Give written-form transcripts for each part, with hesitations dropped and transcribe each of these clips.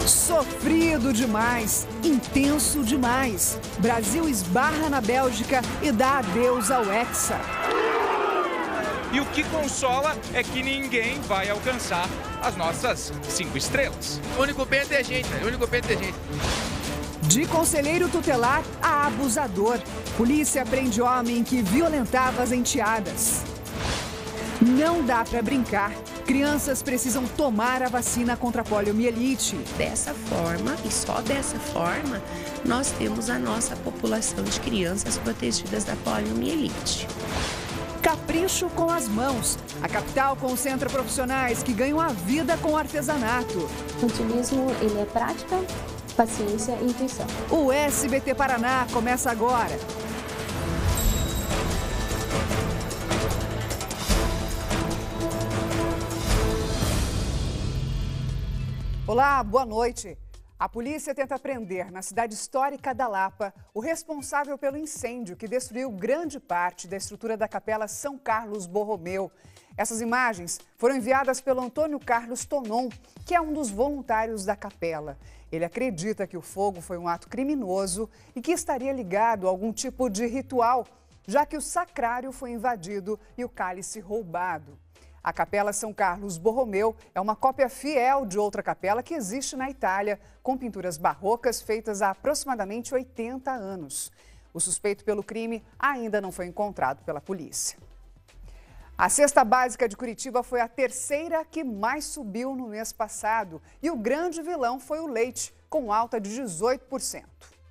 Sofrido demais, intenso demais. Brasil esbarra na Bélgica e dá adeus ao Hexa. E o que consola é que ninguém vai alcançar as nossas 5 estrelas. O único pênalti é gente, velho. O único pênalti é gente. De conselheiro tutelar a abusador. Polícia prende homem que violentava as enteadas. Não dá para brincar. Crianças precisam tomar a vacina contra a poliomielite. Dessa forma, e só dessa forma, nós temos a nossa população de crianças protegidas da poliomielite. Capricho com as mãos. A capital concentra profissionais que ganham a vida com artesanato. O utilismo, ele é prática, paciência e intuição. O SBT Paraná começa agora. Olá, boa noite. A polícia tenta prender na cidade histórica da Lapa o responsável pelo incêndio que destruiu grande parte da estrutura da Capela São Carlos Borromeu. Essas imagens foram enviadas pelo Antônio Carlos Tonon, que é um dos voluntários da capela. Ele acredita que o fogo foi um ato criminoso e que estaria ligado a algum tipo de ritual, já que o sacrário foi invadido e o cálice roubado. A Capela São Carlos Borromeu é uma cópia fiel de outra capela que existe na Itália, com pinturas barrocas feitas há aproximadamente 80 anos. O suspeito pelo crime ainda não foi encontrado pela polícia. A cesta básica de Curitiba foi a terceira que mais subiu no mês passado. E o grande vilão foi o leite, com alta de 18%.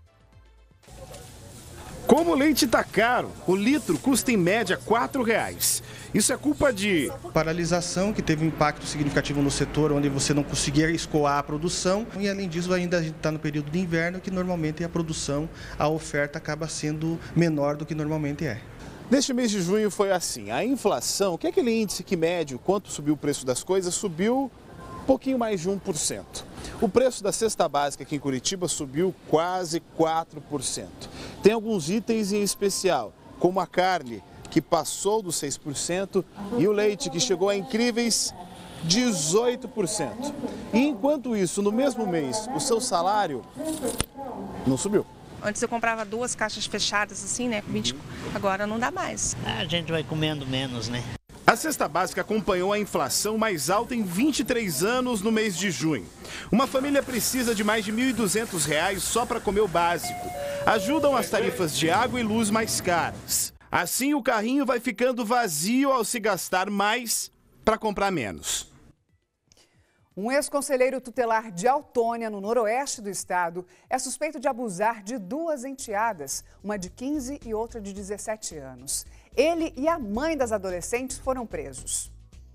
Como o leite está caro, o litro custa em média R$ 4,00. Isso é culpa de paralisação, que teve um impacto significativo no setor, onde você não conseguia escoar a produção. E além disso, ainda a gente está no período de inverno, que normalmente a produção, a oferta acaba sendo menor do que normalmente é. Neste mês de junho foi assim, a inflação, que é aquele índice que mede o quanto subiu o preço das coisas, subiu um pouquinho mais de 1%. O preço da cesta básica aqui em Curitiba subiu quase 4%. Tem alguns itens em especial, como a carne, que passou dos 6%, e o leite, que chegou a incríveis 18%. E enquanto isso, no mesmo mês, o seu salário não subiu. Antes eu comprava 2 caixas fechadas assim, né? 20, agora não dá mais. A gente vai comendo menos, né? A cesta básica acompanhou a inflação mais alta em 23 anos no mês de junho. Uma família precisa de mais de R$ 1.200 só para comer o básico. Ajudam as tarifas de água e luz mais caras. Assim, o carrinho vai ficando vazio ao se gastar mais para comprar menos. Um ex-conselheiro tutelar de Autônia, no noroeste do estado, é suspeito de abusar de 2 enteadas, uma de 15 e outra de 17 anos. Ele e a mãe das adolescentes foram presos.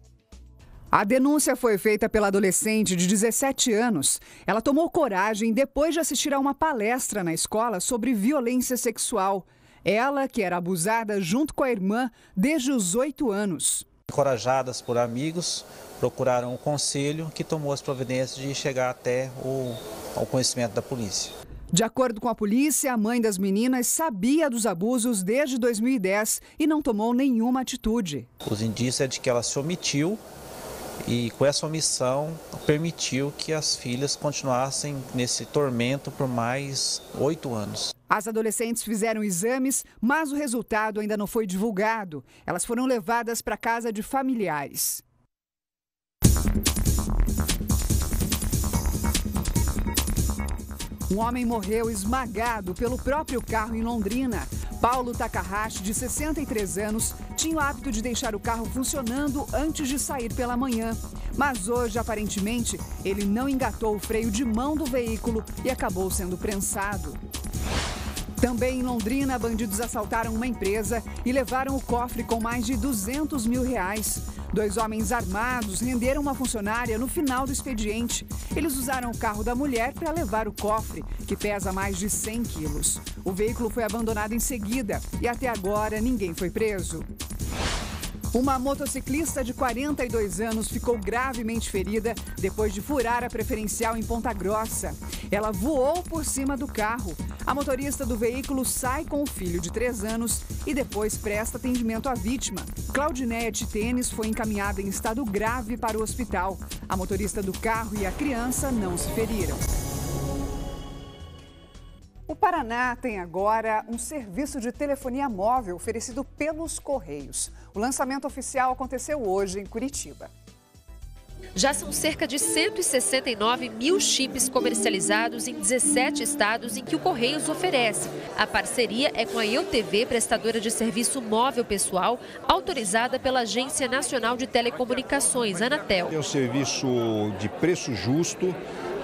A denúncia foi feita pela adolescente de 17 anos. Ela tomou coragem depois de assistir a uma palestra na escola sobre violência sexual. Ela, que era abusada junto com a irmã desde os 8 anos. Encorajadas por amigos, procuraram o conselho, que tomou as providências de chegar até ao conhecimento da polícia. De acordo com a polícia, a mãe das meninas sabia dos abusos desde 2010 e não tomou nenhuma atitude. Os indícios é de que ela se omitiu e, com essa omissão, permitiu que as filhas continuassem nesse tormento por mais 8 anos. As adolescentes fizeram exames, mas o resultado ainda não foi divulgado. Elas foram levadas para a casa de familiares. Um homem morreu esmagado pelo próprio carro em Londrina. Paulo Takahashi, de 63 anos, tinha o hábito de deixar o carro funcionando antes de sair pela manhã. Mas hoje, aparentemente, ele não engatou o freio de mão do veículo e acabou sendo prensado. Também em Londrina, bandidos assaltaram uma empresa e levaram o cofre com mais de R$200 mil. 2 homens armados renderam uma funcionária no final do expediente. Eles usaram o carro da mulher para levar o cofre, que pesa mais de 100 quilos. O veículo foi abandonado em seguida e até agora ninguém foi preso. Uma motociclista de 42 anos ficou gravemente ferida depois de furar a preferencial em Ponta Grossa. Ela voou por cima do carro. A motorista do veículo sai com o filho de 3 anos e depois presta atendimento à vítima. Claudineia Titenes foi encaminhada em estado grave para o hospital. A motorista do carro e a criança não se feriram. O Paraná tem agora um serviço de telefonia móvel oferecido pelos Correios. O lançamento oficial aconteceu hoje em Curitiba. Já são cerca de 169 mil chips comercializados em 17 estados em que o Correios oferece. A parceria é com a EUTV, prestadora de serviço móvel pessoal, autorizada pela Agência Nacional de Telecomunicações, Anatel. É um serviço de preço justo,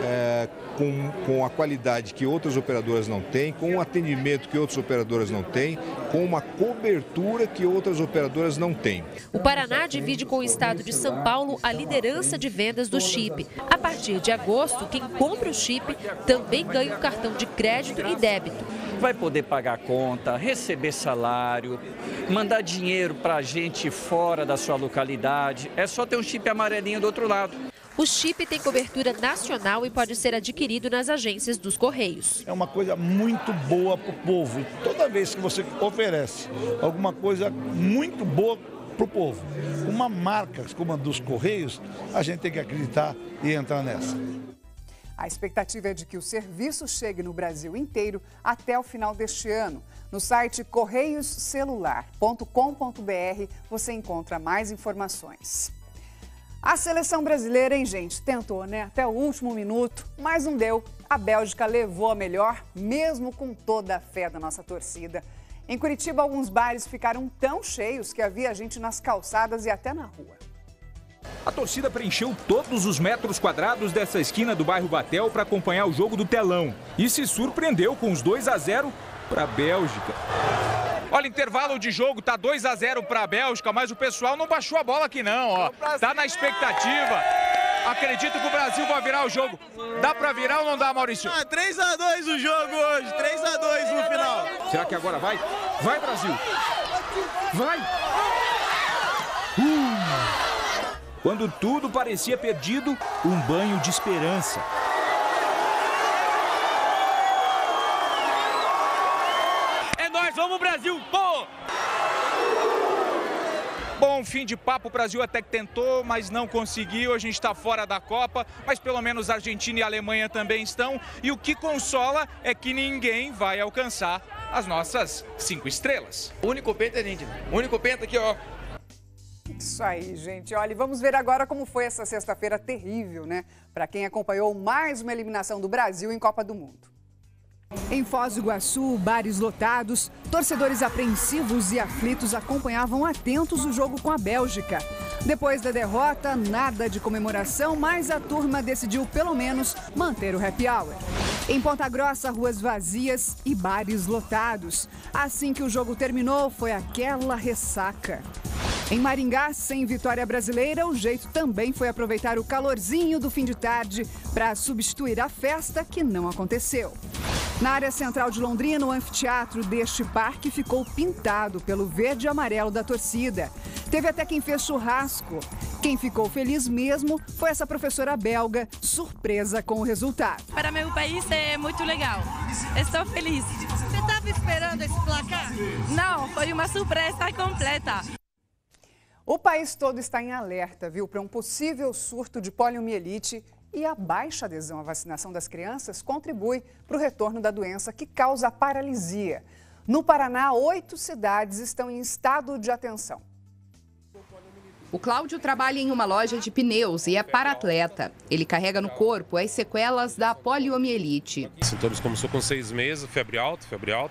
com a qualidade que outras operadoras não têm, com um atendimento que outras operadoras não têm, com uma cobertura que outras operadoras não têm. O Paraná divide com o estado de São Paulo a liderança de vendas do chip. A partir de agosto, quem compra o chip também ganha um cartão de crédito e débito. Vai poder pagar conta, receber salário, mandar dinheiro para a gente fora da sua localidade. É só ter um chip amarelinho do outro lado. O chip tem cobertura nacional e pode ser adquirido nas agências dos Correios. É uma coisa muito boa para o povo. Toda vez que você oferece alguma coisa muito boa para o povo, uma marca como a dos Correios, a gente tem que acreditar e entrar nessa. A expectativa é de que o serviço chegue no Brasil inteiro até o final deste ano. No site correioscelular.com.br você encontra mais informações. A seleção brasileira, hein, gente? Tentou, né? Até o último minuto, mas não deu. A Bélgica levou a melhor, mesmo com toda a fé da nossa torcida. Em Curitiba, alguns bares ficaram tão cheios que havia gente nas calçadas e até na rua. A torcida preencheu todos os metros quadrados dessa esquina do bairro Batel para acompanhar o jogo do telão. E se surpreendeu com os 2-0 para a Bélgica. Olha, intervalo de jogo, tá 2-0 para a Bélgica, mas o pessoal não baixou a bola aqui não, ó. Tá na expectativa. Acredito que o Brasil vai virar o jogo. Dá para virar ou não dá, Maurício? 3-2 o jogo hoje, 3-2 no final. Será que agora vai? Vai, Brasil! Vai! Quando tudo parecia perdido, um banho de esperança. É nóis, vamos Brasil, pô! Bom, fim de papo, o Brasil até que tentou, mas não conseguiu. A gente está fora da Copa, mas pelo menos a Argentina e a Alemanha também estão. E o que consola é que ninguém vai alcançar as nossas 5 estrelas. O único penta é gente, o único penta aqui, ó. Isso aí, gente. Olha, vamos ver agora como foi essa sexta-feira terrível, né? Para quem acompanhou mais uma eliminação do Brasil em Copa do Mundo. Em Foz do Iguaçu, bares lotados, torcedores apreensivos e aflitos acompanhavam atentos o jogo com a Bélgica. Depois da derrota, nada de comemoração, mas a turma decidiu pelo menos manter o happy hour. Em Ponta Grossa, ruas vazias e bares lotados. Assim que o jogo terminou, foi aquela ressaca. Em Maringá, sem vitória brasileira, o jeito também foi aproveitar o calorzinho do fim de tarde para substituir a festa que não aconteceu. Na área central de Londrina, o anfiteatro deste parque ficou pintado pelo verde e amarelo da torcida. Teve até quem fez churrasco. Quem ficou feliz mesmo foi essa professora belga, surpresa com o resultado. Para meu país é muito legal. Estou feliz. Você estava esperando esse placar? Não, foi uma surpresa completa. O país todo está em alerta, viu, para um possível surto de poliomielite e a baixa adesão à vacinação das crianças contribui para o retorno da doença que causa paralisia. No Paraná, 8 cidades estão em estado de atenção. O Cláudio trabalha em uma loja de pneus e é para-atleta. Ele carrega no corpo as sequelas da poliomielite. Sintomas começou com 6 meses, febre alta.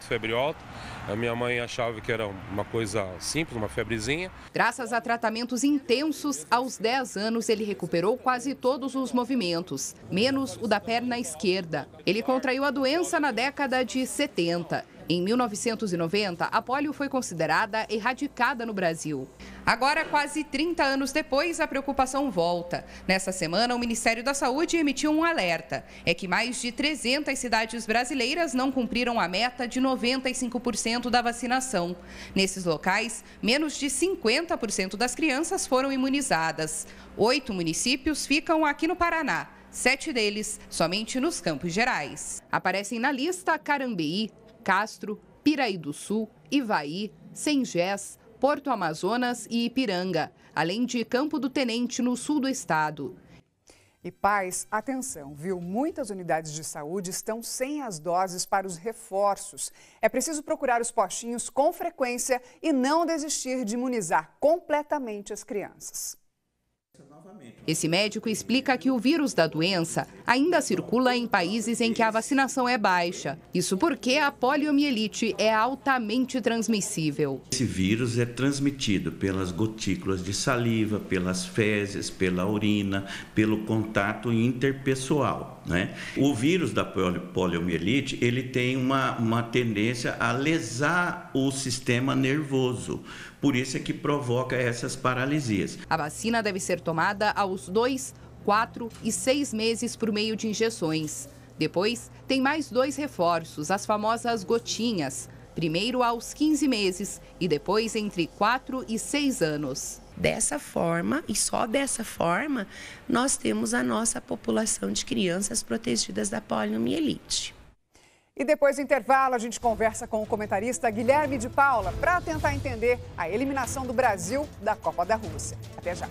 A minha mãe achava que era uma coisa simples, uma febrezinha. Graças a tratamentos intensos, aos 10 anos ele recuperou quase todos os movimentos, menos o da perna esquerda. Ele contraiu a doença na década de 70. Em 1990, a polio foi considerada erradicada no Brasil. Agora, quase 30 anos depois, a preocupação volta. Nessa semana, o Ministério da Saúde emitiu um alerta. É que mais de 300 cidades brasileiras não cumpriram a meta de 95% da vacinação. Nesses locais, menos de 50% das crianças foram imunizadas. 8 municípios ficam aqui no Paraná, 7 deles somente nos Campos Gerais. Aparecem na lista Carambeí, Castro, Piraí do Sul, Ivaí, Sengés, Porto Amazonas e Ipiranga, além de Campo do Tenente, no sul do estado. E pais, atenção, viu? Muitas unidades de saúde estão sem as doses para os reforços. É preciso procurar os postinhos com frequência e não desistir de imunizar completamente as crianças. Esse médico explica que o vírus da doença ainda circula em países em que a vacinação é baixa. Isso porque a poliomielite é altamente transmissível. Esse vírus é transmitido pelas gotículas de saliva, pelas fezes, pela urina, pelo contato interpessoal, né? O vírus da poliomielite, ele tem uma tendência a lesar o sistema nervoso. Por isso é que provoca essas paralisias. A vacina deve ser tomada aos 2, 4 e 6 meses por meio de injeções. Depois, tem mais 2 reforços, as famosas gotinhas. Primeiro aos 15 meses e depois entre 4 e 6 anos. Dessa forma, e só dessa forma, nós temos a nossa população de crianças protegidas da poliomielite. E depois do intervalo, a gente conversa com o comentarista Guilherme de Paula para tentar entender a eliminação do Brasil da Copa da Rússia. Até já.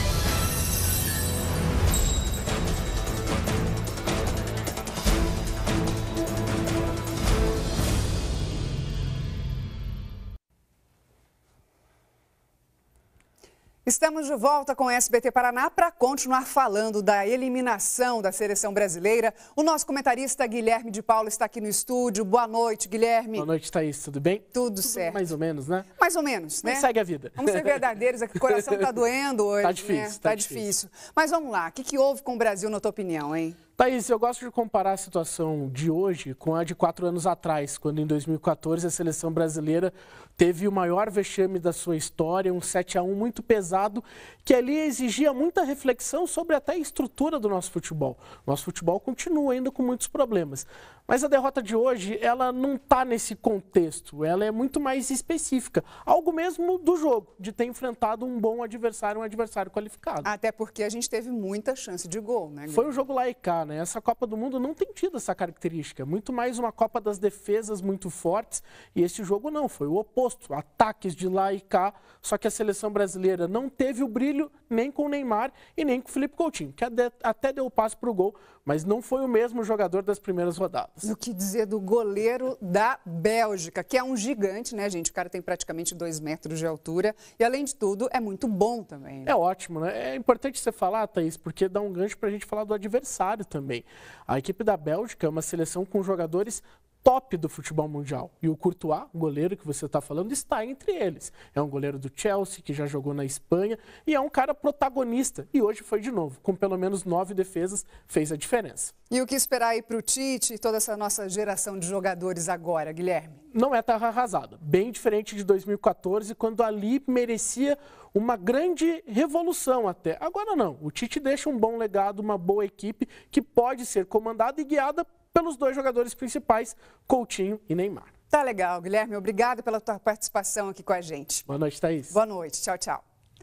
Estamos de volta com o SBT Paraná para continuar falando da eliminação da seleção brasileira. O nosso comentarista Guilherme de Paula está aqui no estúdio. Boa noite, Guilherme. Boa noite, Thaís. Tudo bem? Tudo certo. Mais ou menos, né? Mais ou menos, né? Mas segue a vida. Vamos ser verdadeiros, o coração está doendo hoje, tá difícil, né? Tá difícil. Mas vamos lá, o que houve com o Brasil, na tua opinião, hein? Thaís, eu gosto de comparar a situação de hoje com a de 4 anos atrás, quando em 2014 a seleção brasileira teve o maior vexame da sua história, um 7-1 muito pesado, que ali exigia muita reflexão sobre até a estrutura do nosso futebol. Nosso futebol continua ainda com muitos problemas. Mas a derrota de hoje, ela não está nesse contexto, ela é muito mais específica. Algo mesmo do jogo, de ter enfrentado um bom adversário, um adversário qualificado. Até porque a gente teve muita chance de gol, né? Foi um jogo lá e cá, né? Essa Copa do Mundo não tem tido essa característica. Muito mais uma Copa das defesas muito fortes. E esse jogo não, foi o oposto. Ataques de lá e cá. Só que a seleção brasileira não teve o brilho nem com o Neymar e nem com o Felipe Coutinho, que até deu o passe para o gol, mas não foi o mesmo jogador das primeiras rodadas. O que dizer do goleiro da Bélgica, que é um gigante, né, gente? O cara tem praticamente 2 metros de altura e, além de tudo, é muito bom também. Né? É ótimo, né? É importante você falar, Thaís, porque dá um gancho para a gente falar do adversário também. A equipe da Bélgica é uma seleção com jogadores top do futebol mundial. E o Courtois, o goleiro que você está falando, está entre eles. É um goleiro do Chelsea, que já jogou na Espanha, e é um cara protagonista. E hoje foi de novo, com pelo menos 9 defesas, fez a diferença. E o que esperar aí para o Tite e toda essa nossa geração de jogadores agora, Guilherme? Não é terra arrasada. Bem diferente de 2014, quando ali merecia uma grande revolução até. Agora não. O Tite deixa um bom legado, uma boa equipe, que pode ser comandada e guiada pelos 2 jogadores principais, Coutinho e Neymar. Tá legal, Guilherme. Obrigado pela tua participação aqui com a gente. Boa noite, Thaís. Boa noite. Tchau, tchau.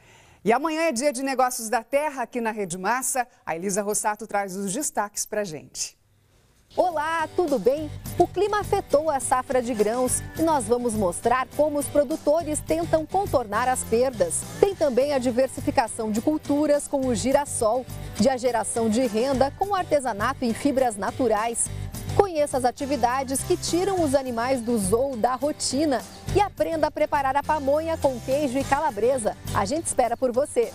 E amanhã é dia de Negócios da Terra aqui na Rede Massa. A Elisa Rossato traz os destaques pra gente. Olá, tudo bem? O clima afetou a safra de grãos e nós vamos mostrar como os produtores tentam contornar as perdas. Tem também a diversificação de culturas com o girassol, de a geração de renda com o artesanato em fibras naturais. Conheça as atividades que tiram os animais do zoo da rotina e aprenda a preparar a pamonha com queijo e calabresa. A gente espera por você.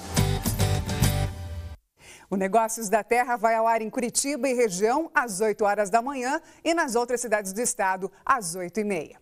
O Negócios da Terra vai ao ar em Curitiba e região às 8 horas da manhã e nas outras cidades do estado às 8h30.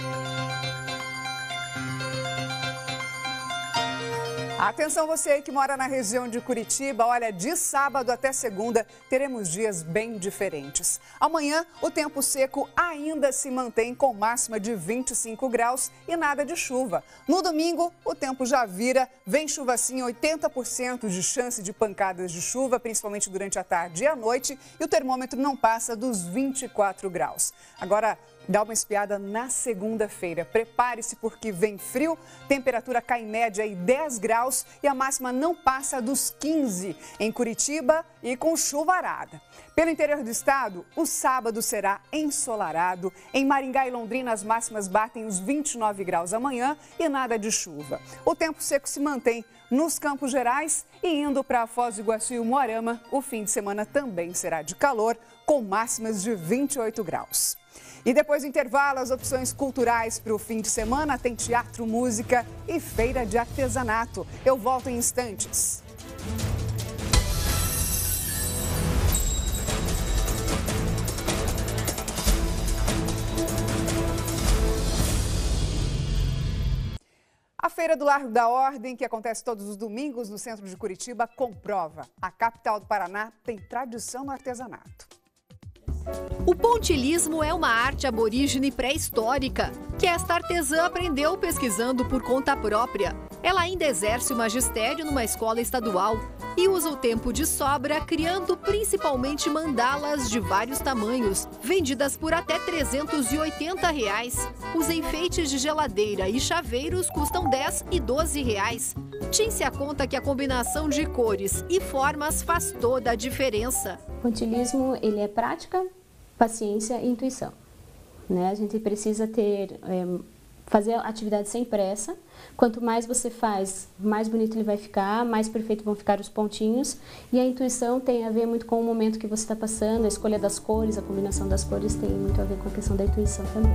Atenção você aí que mora na região de Curitiba, olha, de sábado até segunda teremos dias bem diferentes. Amanhã o tempo seco ainda se mantém com máxima de 25 graus e nada de chuva. No domingo o tempo já vira, vem chuva sim, 80% de chance de pancadas de chuva, principalmente durante a tarde e a noite, e o termômetro não passa dos 24 graus. Agora, dá uma espiada na segunda-feira. Prepare-se porque vem frio, temperatura cai em média aí 10 graus graus e a máxima não passa dos 15 em Curitiba e com chuvarada. Pelo interior do estado, o sábado será ensolarado. Em Maringá e Londrina, as máximas batem os 29 graus amanhã e nada de chuva. O tempo seco se mantém nos Campos Gerais e indo para Foz do Iguaçu e Umuarama, o fim de semana também será de calor, com máximas de 28 graus. E depois do intervalo, as opções culturais para o fim de semana tem teatro, música e feira de artesanato. Eu volto em instantes. A Feira do Largo da Ordem, que acontece todos os domingos no centro de Curitiba, comprova. A capital do Paraná tem tradição no artesanato. O pontilhismo é uma arte aborígene pré-histórica, que esta artesã aprendeu pesquisando por conta própria. Ela ainda exerce o magistério numa escola estadual e usa o tempo de sobra criando principalmente mandalas de vários tamanhos, vendidas por até R$ 380. Os enfeites de geladeira e chaveiros custam R$ 10 e R$ 12. Tinha-se a conta que a combinação de cores e formas faz toda a diferença. O pontilhismo, ele é prática, paciência e intuição. Né? A gente precisa fazer a atividade sem pressa. Quanto mais você faz, mais bonito ele vai ficar, mais perfeito vão ficar os pontinhos. E a intuição tem a ver muito com o momento que você está passando, a escolha das cores, a combinação das cores tem muito a ver com a questão da intuição também.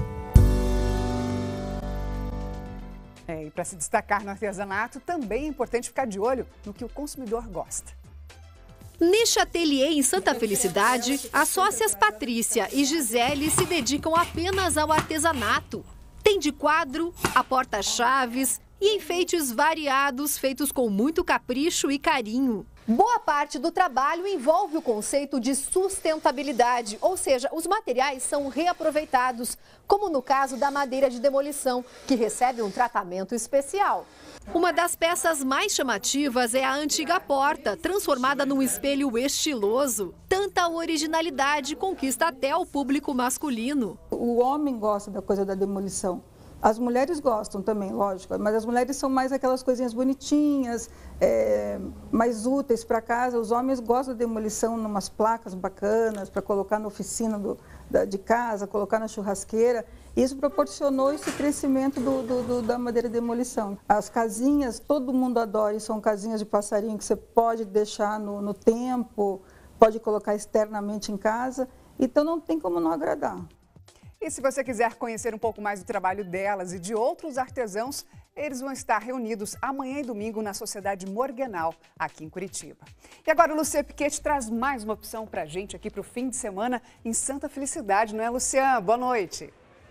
E para se destacar no artesanato, também é importante ficar de olho no que o consumidor gosta. Neste ateliê em Santa Felicidade, as sócias Patrícia e Gisele se dedicam apenas ao artesanato. Tem de quadro a porta-chaves e enfeites variados feitos com muito capricho e carinho. Boa parte do trabalho envolve o conceito de sustentabilidade, ou seja, os materiais são reaproveitados, como no caso da madeira de demolição, que recebe um tratamento especial. Uma das peças mais chamativas é a antiga porta, transformada num espelho estiloso. Tanta originalidade conquista até o público masculino. O homem gosta da coisa da demolição. As mulheres gostam também, lógico, mas as mulheres são mais aquelas coisinhas bonitinhas, mais úteis para casa. Os homens gostam da demolição, numas placas bacanas, para colocar na oficina de casa, colocar na churrasqueira. Isso proporcionou esse crescimento da madeira de demolição. As casinhas, todo mundo adora, e são casinhas de passarinho que você pode deixar no tempo, pode colocar externamente em casa, então não tem como não agradar. E se você quiser conhecer um pouco mais do trabalho delas e de outros artesãos, eles vão estar reunidos amanhã e domingo na Sociedade Morgenal, aqui em Curitiba. E agora o Luciano Piquete traz mais uma opção para a gente aqui para o fim de semana em Santa Felicidade, não é, Luciano? Boa noite.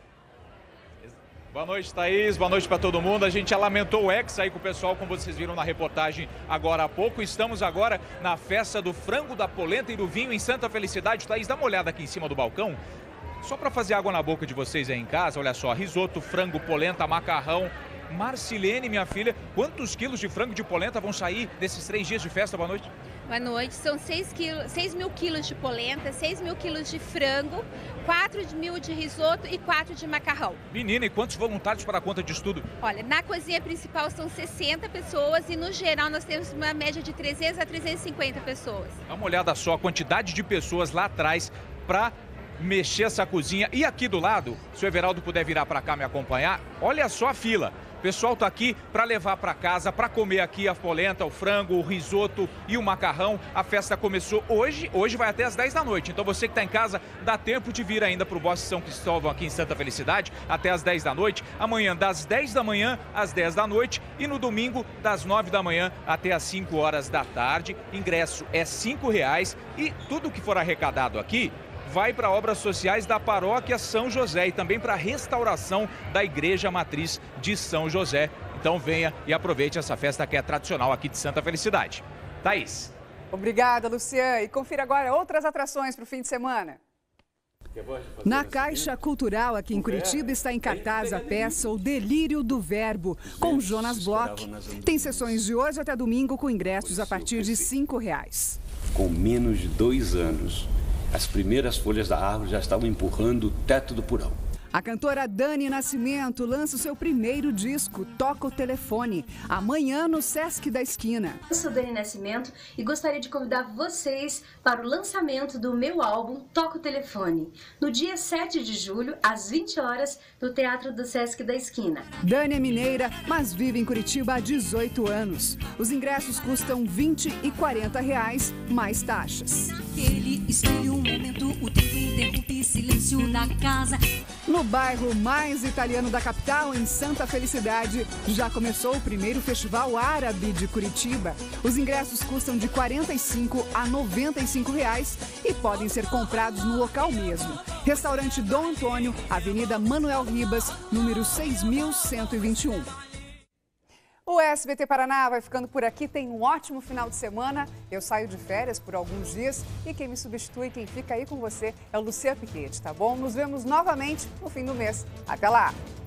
Boa noite, Thaís. Boa noite para todo mundo. A gente já lamentou o ex aí com o pessoal, como vocês viram na reportagem agora há pouco. Estamos agora na festa do frango, da polenta e do vinho em Santa Felicidade. Thaís, dá uma olhada aqui em cima do balcão. Só para fazer água na boca de vocês aí em casa, olha só, risoto, frango, polenta, macarrão. Marcilene, minha filha, quantos quilos de frango e de polenta vão sair desses 3 dias de festa? Boa noite. Boa noite, são 6 mil quilos de polenta, 6 mil quilos de frango, 4 mil de risoto e 4 de macarrão. Menina, e quantos voluntários para a conta disso tudo? Olha, na cozinha principal são 60 pessoas e no geral nós temos uma média de 300 a 350 pessoas. Dá uma olhada só, a quantidade de pessoas lá atrás para mexer essa cozinha. E aqui do lado, se o Everaldo puder virar para cá me acompanhar, olha só a fila. O pessoal está aqui para levar para casa, para comer aqui a polenta, o frango, o risoto e o macarrão. A festa começou hoje vai até as 10 da noite. Então você que está em casa, dá tempo de vir ainda para o Bosque São Cristóvão aqui em Santa Felicidade até as 10 da noite. Amanhã das 10 da manhã às 10 da noite e no domingo das 9 da manhã até as 5 horas da tarde. Ingresso é R$ 5 e tudo que for arrecadado aqui vai para obras sociais da Paróquia São José e também para a restauração da Igreja Matriz de São José. Então venha e aproveite essa festa que é tradicional aqui de Santa Felicidade. Thaís. Obrigada, Luciano. E confira agora outras atrações para o fim de semana. Na Caixa Cultural, aqui em Curitiba, está em cartaz a peça O Delírio do Verbo, com Jonas Bloch. Tem sessões de hoje até domingo com ingressos a partir de R$ 5. Com menos de 2 anos, as primeiras folhas da árvore já estavam empurrando o teto do porão. A cantora Dani Nascimento lança o seu primeiro disco, Toca o Telefone, amanhã no Sesc da Esquina. Eu sou Dani Nascimento e gostaria de convidar vocês para o lançamento do meu álbum Toca o Telefone, no dia 7 de julho, às 20 horas, no Teatro do Sesc da Esquina. Dani é mineira, mas vive em Curitiba há 18 anos. Os ingressos custam R$20 e R$40, mais taxas. Naquele espelho, um momento, o tempo interrompe, silêncio na casa. No bairro mais italiano da capital, em Santa Felicidade, já começou o primeiro Festival Árabe de Curitiba. Os ingressos custam de R$45 a R$95 e podem ser comprados no local mesmo. Restaurante Dom Antônio, Avenida Manuel Ribas, número 6121. O SBT Paraná vai ficando por aqui, tem um ótimo final de semana. Eu saio de férias por alguns dias e quem me substitui, quem fica aí com você é o Luciano Piquete, tá bom? Nos vemos novamente no fim do mês. Até lá!